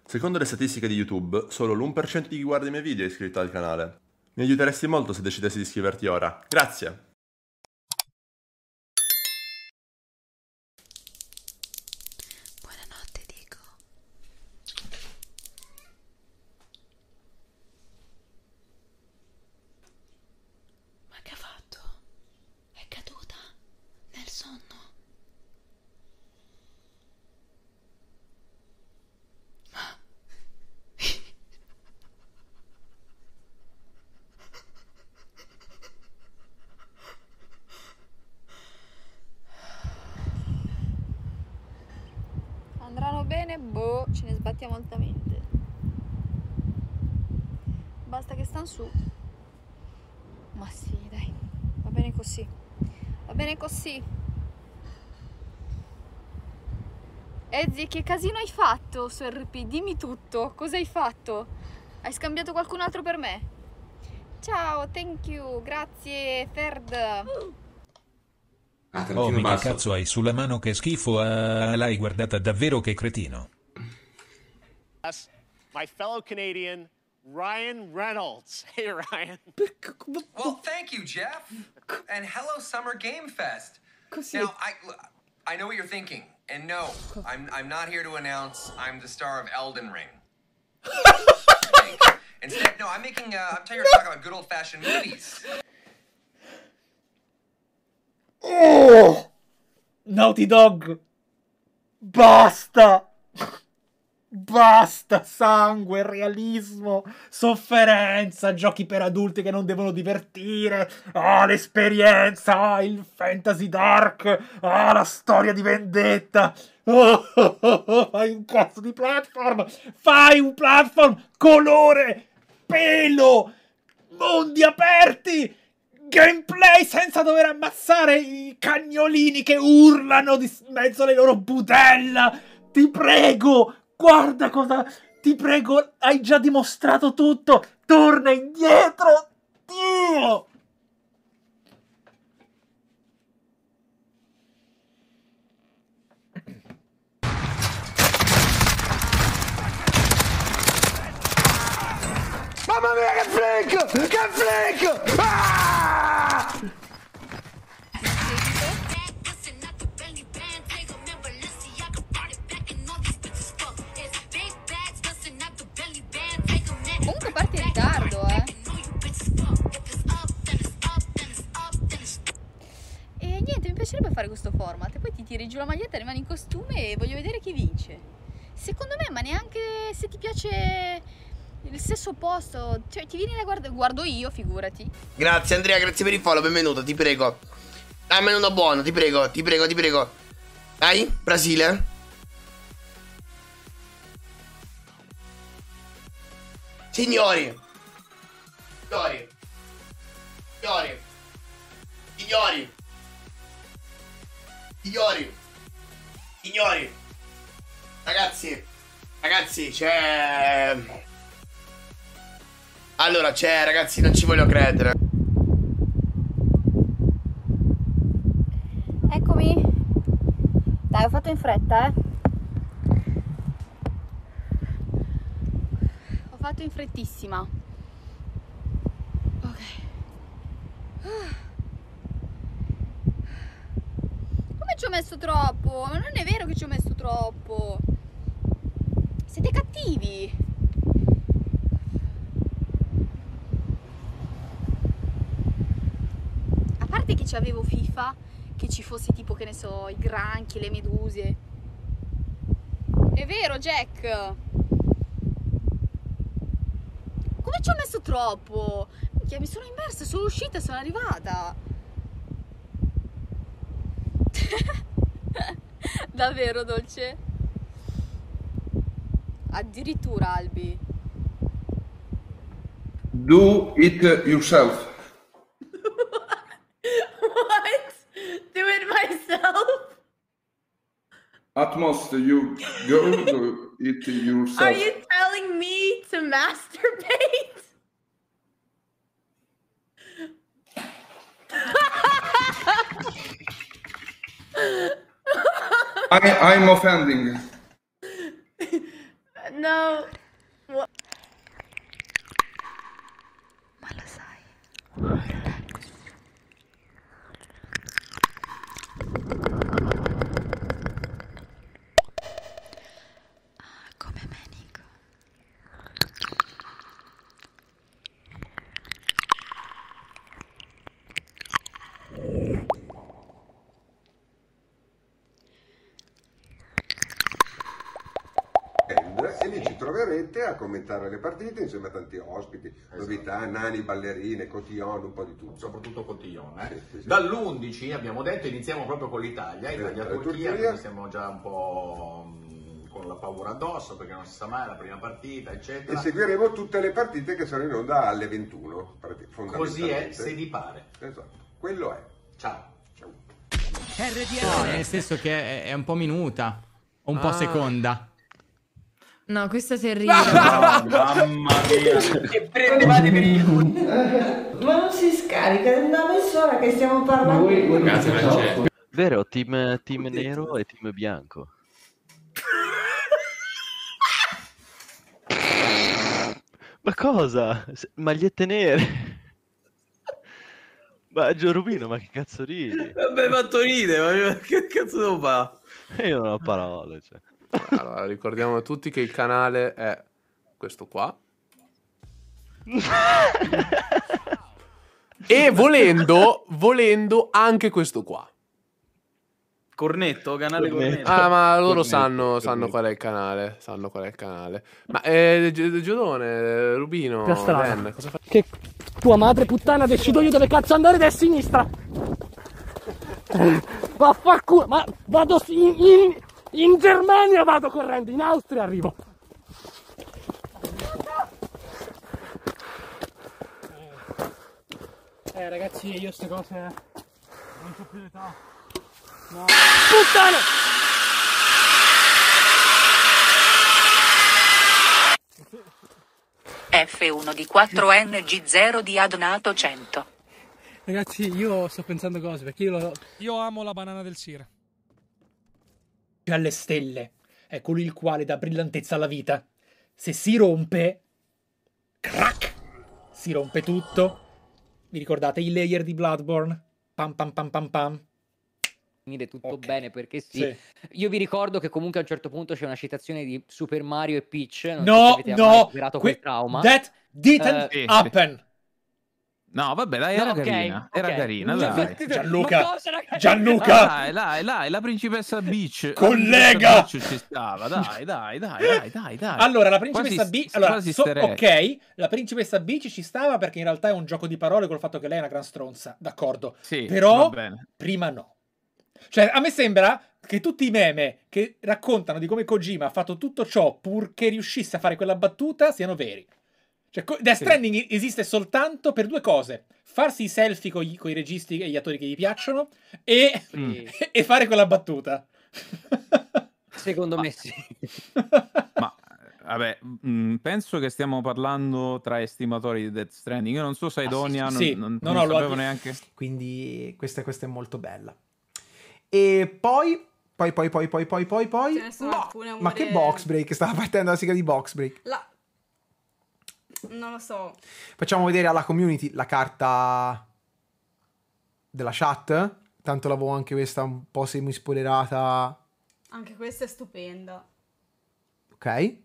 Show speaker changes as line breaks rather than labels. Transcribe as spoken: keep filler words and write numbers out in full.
Secondo le statistiche di YouTube, solo l'uno per cento di chi guarda i miei video è iscritto al canale. Mi aiuteresti molto se decidessi di iscriverti ora. Grazie!
Buonanotte, dico. Ma che ha fatto? È caduta nel sonno. Andranno bene? Boh, ce ne sbattiamo altamente. Basta che stanno su. Ma sì, dai, va bene così. Va bene così. Ezzy, che casino hai fatto su R P? Dimmi tutto. Cosa hai fatto? Hai scambiato qualcun altro per me? Ciao, thank you, grazie, Ferd.
Ah,
Oh, mica
basso.
cazzo hai sulla mano, che schifo, ah, l'hai guardata davvero, che cretino.
My fellow Canadian, Ryan Reynolds. Hey, Ryan.
Well, thank you, Jeff. And hello, Summer Game Fest.
Così.
Now, I, I know what you're thinking. And no, I'm, I'm not here to announce I'm the star of Elden Ring. Instead, no, I'm making, uh, I'm here to talk about good old-fashioned movies.
Oh! Naughty Dog! Basta! Basta! Sangue, realismo, sofferenza, giochi per adulti che non devono divertire. Ah, l'esperienza, ah, il fantasy dark, ah, la storia di vendetta. Oh, oh, oh, oh, fai un cazzo di platform! Fai un platform colore, pelo, mondi aperti! Gameplay senza dover ammazzare i cagnolini che urlano di mezzo alle loro budella. Ti prego, guarda cosa... Ti prego, hai già dimostrato tutto. Torna indietro. Dio! Mamma mia, che flick! Che flick! Ah!
Comunque parti in ritardo, eh. E niente, mi piacerebbe fare questo format. E poi ti tiri giù la maglietta, rimani in costume e voglio vedere chi vince. Secondo me, ma neanche se ti piace il stesso posto, cioè ti vieni da guardare, guardo io, figurati.
Grazie Andrea, grazie per il follow, benvenuto, ti prego. Dammene uno buono, ti prego, ti prego, ti prego. Dai, Brasile. Signori. Signori. Signori. Signori. Signori. Signori. Ragazzi. Ragazzi, c'è... Allora, c'è, ragazzi, non ci voglio credere.
Eccomi. Dai, ho fatto in fretta, eh. Ho fatto in frettissima. Ok. Come ci ho messo troppo? Ma non è vero che ci ho messo troppo. Siete cattivi. A parte che c'avevo FIFA, che ci fosse tipo, che ne so, i granchi, le meduse. È vero, Jack. Come ci ho messo troppo? Minchia, mi sono immersa, sono uscita, sono arrivata. Davvero, dolce? Addirittura, Albi.
Do it yourself.
What? Do it myself?
Atmos, you go do it yourself.
Are you telling me to masturbate?
I, I'm offending.
no. What?
Ma lo sai. Ah, come me, Nico.
E lì ci troverete a commentare le partite insieme a tanti ospiti, esatto. Novità, nani, ballerine, cotillon, un po' di tutto.
Soprattutto cotillon. Eh?
Sì, sì, sì.
Dall'undici abbiamo detto iniziamo proprio con l'Italia, Italia-Turchia,
Turchia.
quindi siamo già un po' mh, con la paura addosso perché non si sa mai la prima partita, eccetera.
E seguiremo tutte le partite che saranno in onda alle ventuno, fondamentalmente.
Così è, se vi pare.
Esatto, quello è.
Ciao.
Ciao.
No, nel senso che è, è un po' minuta, o un po'
Ah.
seconda.
No, questo è terribile.
No, mamma mia.
Che prendevate per il culo.
Ma non si scarica, è una mezz'ora che stiamo parlando.
Vero, team, team nero e team bianco. Ma cosa? S- Magliette nere? Ma Gio Rubino, ma che cazzo ridi?
Vabbè, fatto ridere, ma che cazzo devo fare?
Io non ho parole, cioè.
Allora, ricordiamo a tutti che il canale è questo qua. E volendo, volendo anche questo qua.
Cornetto, canale Cornetto.
Ah, ma loro
Cornetto,
sanno,
Cornetto.
sanno qual è il canale. Sanno qual è il canale. Ma eh, Gi- Giodone, Rubino, Dan, cosa fa?
Che tua madre puttana decido io dove cazzo andare da sinistra. Vaffanculo, ma vado in, in, in Germania vado correndo, in Austria arrivo. Eh ragazzi, io ste cose non c'ho più l'età. No. Puttana!
F uno di quattro N G zero di ha donato cento.
Ragazzi, io sto pensando cose perché io lo...
Io amo la banana del Sire.
Alle stelle è colui il quale dà brillantezza alla vita. Se si rompe, crack, si rompe tutto. Vi ricordate i layer di Bloodborne? Pam pam pam pam pam.
Finire tutto
Ok.
bene perché sì.
Sì.
Io vi ricordo che comunque a un certo punto c'è una citazione di Super Mario e Peach. Non so se
No,
avete mai
no,
superato
que-
quel trauma.
that didn't
Eh, sì,
happen.
No, vabbè, dai, era
No, ok,
carina. Era
ok.
carina,
Cioè,
dai.
ma-
Gianluca,
ma cosa, ragazzi?
Gianluca,
Dai, dai, dai, la principessa Beach.
Collega!
La principessa Beach ci stava, dai, dai, dai, dai, dai, dai.
Allora, la principessa
Quasi-
B. Allora,
quasi
so-
easter egg.
ok, la principessa Beach ci stava perché in realtà è un gioco di parole col fatto che lei è una gran stronza. D'accordo.
Sì,
Però,
va bene.
prima no. Cioè, a me sembra che tutti i meme che raccontano di come Kojima ha fatto tutto ciò purché riuscisse a fare quella battuta siano veri. Cioè, Co- Death Stranding esiste soltanto per due cose. Farsi i selfie con i registi e gli attori che gli piacciono e,
Sì.
e fare quella battuta.
Secondo me sì.
Ma vabbè, mh, penso che stiamo parlando tra estimatori di Death Stranding. Io non so Saidonia, non,
Sì,
non,
no,
non
no, lo
sapevo
ha-
neanche.
Quindi questa, questa è molto bella. E poi, poi, poi, poi, poi, poi, poi, poi...
Ce ne sono
Ma,
alcune
ma che
amore-
box break? Stava partendo la sigla di box break.
La... Non lo so.
Facciamo vedere alla community la carta della chat. Tanto l'avevo anche questa un po' semi-spoilerata.
Anche questa è stupenda.
Ok?